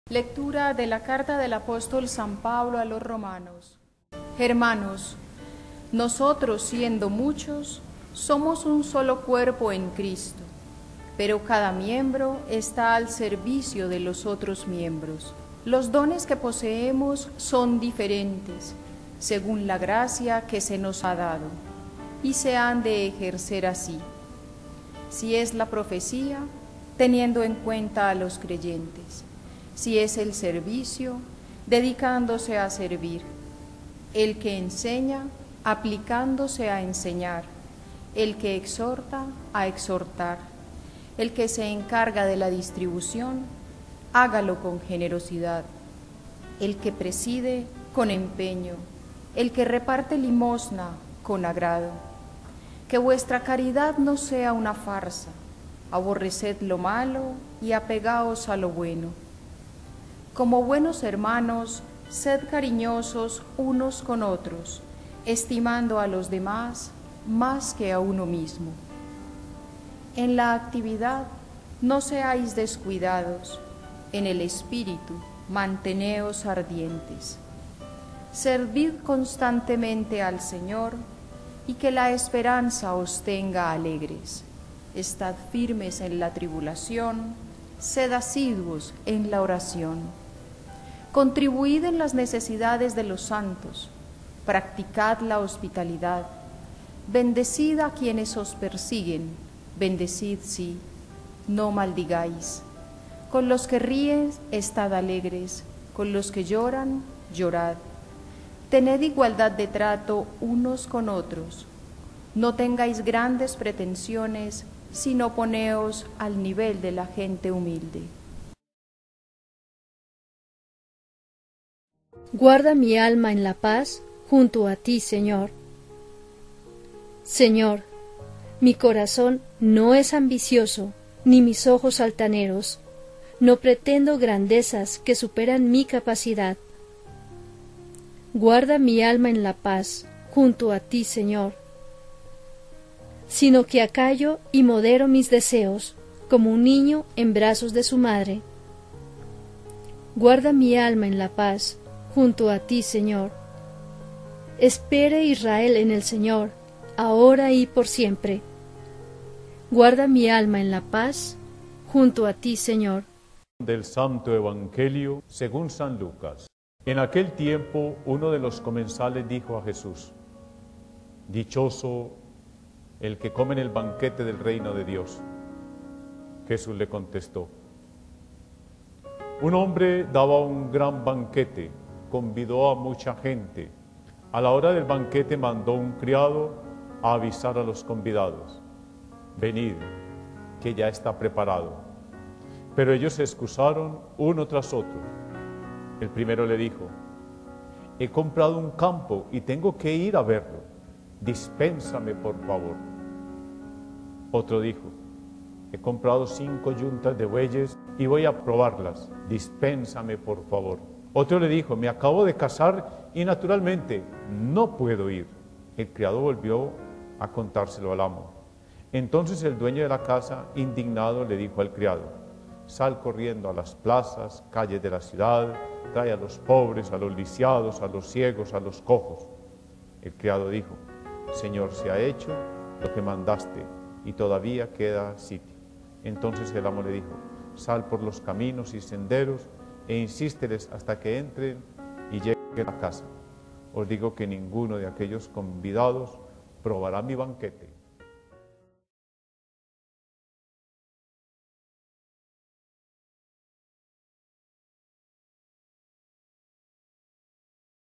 Lectura de la carta del apóstol San Pablo a los romanos. Hermanos, nosotros siendo muchos, somos un solo cuerpo en Cristo, pero cada miembro está al servicio de los otros miembros. Los dones que poseemos son diferentes, según la gracia que se nos ha dado, y se han de ejercer así. Si es la profecía, teniendo en cuenta a los creyentes. Si es el servicio, dedicándose a servir. El que enseña, aplicándose a enseñar. El que exhorta, a exhortar. El que se encarga de la distribución, hágalo con generosidad. El que preside, con empeño. El que reparte limosna, con agrado. Que vuestra caridad no sea una farsa. Aborreced lo malo y apegaos a lo bueno. Como buenos hermanos, sed cariñosos unos con otros, estimando a los demás más que a uno mismo. En la actividad no seáis descuidados, en el espíritu manteneos ardientes. Servid constantemente al Señor y que la esperanza os tenga alegres. Estad firmes en la tribulación, sed asiduos en la oración. Contribuid en las necesidades de los santos, practicad la hospitalidad, bendecid a quienes os persiguen, bendecid sí, no maldigáis. Con los que ríen, estad alegres, con los que lloran, llorad. Tened igualdad de trato unos con otros. No tengáis grandes pretensiones, sino poneos al nivel de la gente humilde. Guarda mi alma en la paz junto a ti, Señor. Señor, mi corazón no es ambicioso, ni mis ojos altaneros. No pretendo grandezas que superan mi capacidad. Guarda mi alma en la paz junto a ti, Señor. Sino que acallo y modero mis deseos, como un niño en brazos de su madre. Guarda mi alma en la paz junto a ti, Señor. Espere Israel en el Señor, ahora y por siempre. Guarda mi alma en la paz junto a ti, Señor. Del Santo Evangelio según San Lucas. En aquel tiempo uno de los comensales dijo a Jesús: Dichoso el que come en el banquete del reino de Dios. Jesús le contestó: Un hombre daba un gran banquete, convidó a mucha gente. A la hora del banquete mandó un criado a avisar a los convidados: Venid, que ya está preparado. Pero ellos se excusaron uno tras otro. El primero le dijo: He comprado un campo y tengo que ir a verlo. Dispénsame, por favor. Otro dijo: He comprado 5 yuntas de bueyes y voy a probarlas. Dispénsame, por favor. Otro le dijo: Me acabo de casar y naturalmente no puedo ir. El criado volvió a contárselo al amo. Entonces el dueño de la casa, indignado, le dijo al criado: Sal corriendo a las plazas, calles de la ciudad, trae a los pobres, a los lisiados, a los ciegos, a los cojos. El criado dijo: Señor, se ha hecho lo que mandaste y todavía queda sitio. Entonces el amo le dijo: Sal por los caminos y senderos e insísteles hasta que entren y lleguen a casa. Os digo que ninguno de aquellos convidados probará mi banquete.